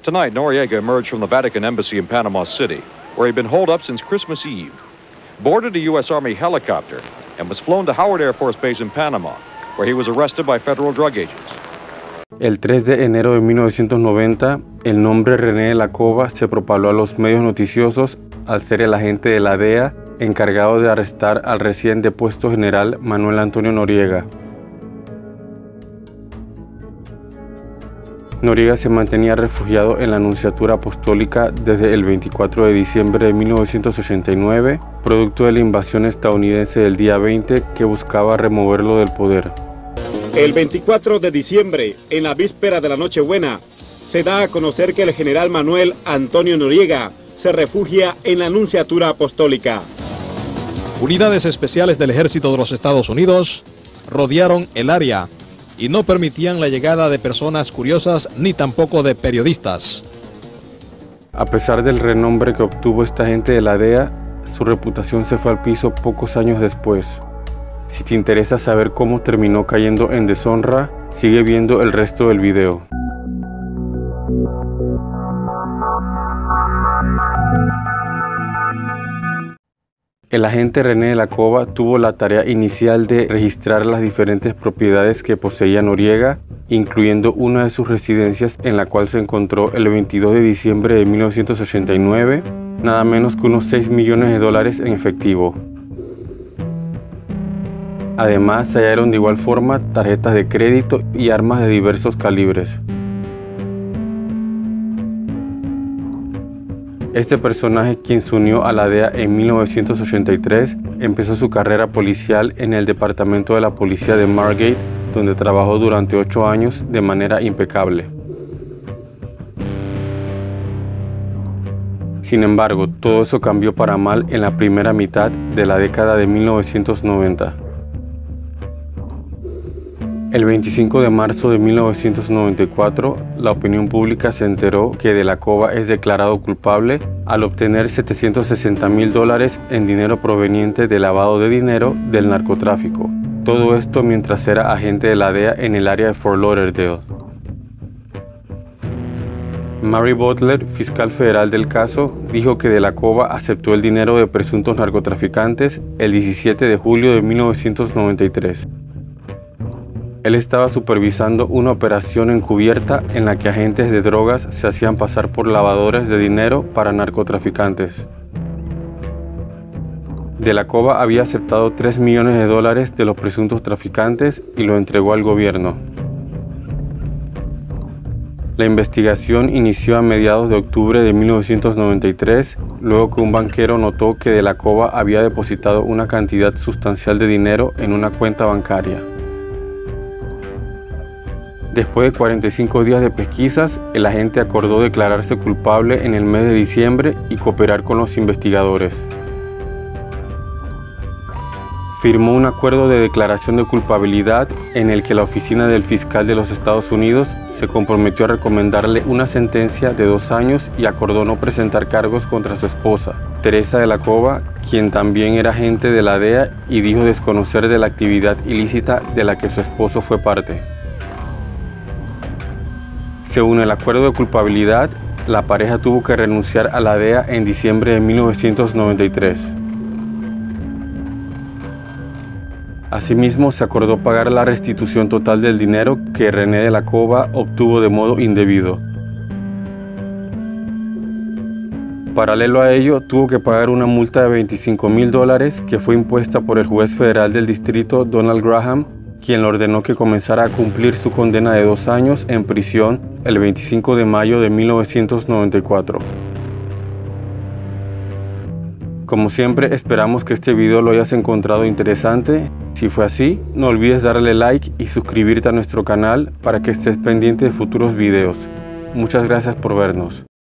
Tonight, Noriega emerged from the Vatican Embassy in Panama City, where he'd been holed up since Christmas Eve, boarded a U.S. Army helicopter, and was flown to Howard Air Force Base in Panama, where he was arrested by federal drug agents. El 3 de enero de 1990, el nombre René de la Cova se propaló a los medios noticiosos al ser el agente de la DEA encargado de arrestar al recién depuesto general Manuel Antonio Noriega. Noriega se mantenía refugiado en la Nunciatura Apostólica desde el 24 de diciembre de 1989, producto de la invasión estadounidense del día 20 que buscaba removerlo del poder. El 24 de diciembre, en la víspera de la Nochebuena, se da a conocer que el general Manuel Antonio Noriega se refugia en la Nunciatura Apostólica. Unidades especiales del Ejército de los Estados Unidos rodearon el área y no permitían la llegada de personas curiosas ni tampoco de periodistas. A pesar del renombre que obtuvo esta agente de la DEA, su reputación se fue al piso pocos años después. Si te interesa saber cómo terminó cayendo en deshonra, sigue viendo el resto del video. El agente René de la Cova tuvo la tarea inicial de registrar las diferentes propiedades que poseía Noriega, incluyendo una de sus residencias en la cual se encontró el 22 de diciembre de 1989, nada menos que unos $6 millones en efectivo. Además, se hallaron de igual forma tarjetas de crédito y armas de diversos calibres. Este personaje, quien se unió a la DEA en 1983, empezó su carrera policial en el departamento de la policía de Margate, donde trabajó durante 8 años de manera impecable. Sin embargo, todo eso cambió para mal en la primera mitad de la década de 1990. El 25 de marzo de 1994, la opinión pública se enteró que De la Cova es declarado culpable al obtener $760,000 en dinero proveniente de lavado de dinero del narcotráfico. Todo esto mientras era agente de la DEA en el área de Fort Lauderdale. Mary Butler, fiscal federal del caso, dijo que De la Cova aceptó el dinero de presuntos narcotraficantes el 17 de julio de 1993. Él estaba supervisando una operación encubierta en la que agentes de drogas se hacían pasar por lavadores de dinero para narcotraficantes. De la Cova había aceptado $3 millones de los presuntos traficantes y lo entregó al gobierno. La investigación inició a mediados de octubre de 1993, luego que un banquero notó que De la Cova había depositado una cantidad sustancial de dinero en una cuenta bancaria. Después de 45 días de pesquisas, el agente acordó declararse culpable en el mes de diciembre y cooperar con los investigadores. Firmó un acuerdo de declaración de culpabilidad en el que la oficina del fiscal de los Estados Unidos se comprometió a recomendarle una sentencia de 2 años y acordó no presentar cargos contra su esposa, Teresa de la Cova, quien también era agente de la DEA y dijo desconocer de la actividad ilícita de la que su esposo fue parte. Según el acuerdo de culpabilidad, la pareja tuvo que renunciar a la DEA en diciembre de 1993. Asimismo, se acordó pagar la restitución total del dinero que René de la Cova obtuvo de modo indebido. Paralelo a ello, tuvo que pagar una multa de $25,000 que fue impuesta por el juez federal del distrito Donald Graham, quien le ordenó que comenzara a cumplir su condena de 2 años en prisión el 25 de mayo de 1994. Como siempre, esperamos que este video lo hayas encontrado interesante. Si fue así, no olvides darle like y suscribirte a nuestro canal para que estés pendiente de futuros videos. Muchas gracias por vernos.